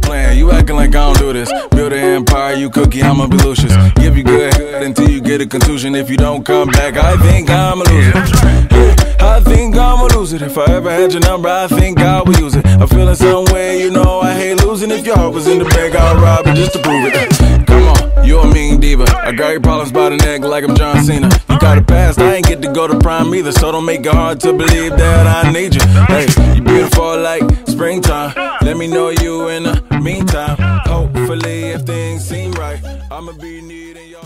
playing, you acting like I don't do this. Build an empire, you cookie, I'ma be Lucius. Give you good head until you get a contusion. If you don't come back, I think I'ma lose it. I think I'ma lose it. If I ever had your number, I think I would use it. I'm feeling some way, you know I hate losing. If your heart was in the bank, I'll rob it just to prove it. Come on, you a mean diva. I got your problems by the neck like I'm John Cena. You got a past, I ain't get to go to prime either. So don't make it hard to believe that I need you. Hey, you beautiful like springtime. Let me know you in the meantime. Hopefully if things seem right, I'ma be needing your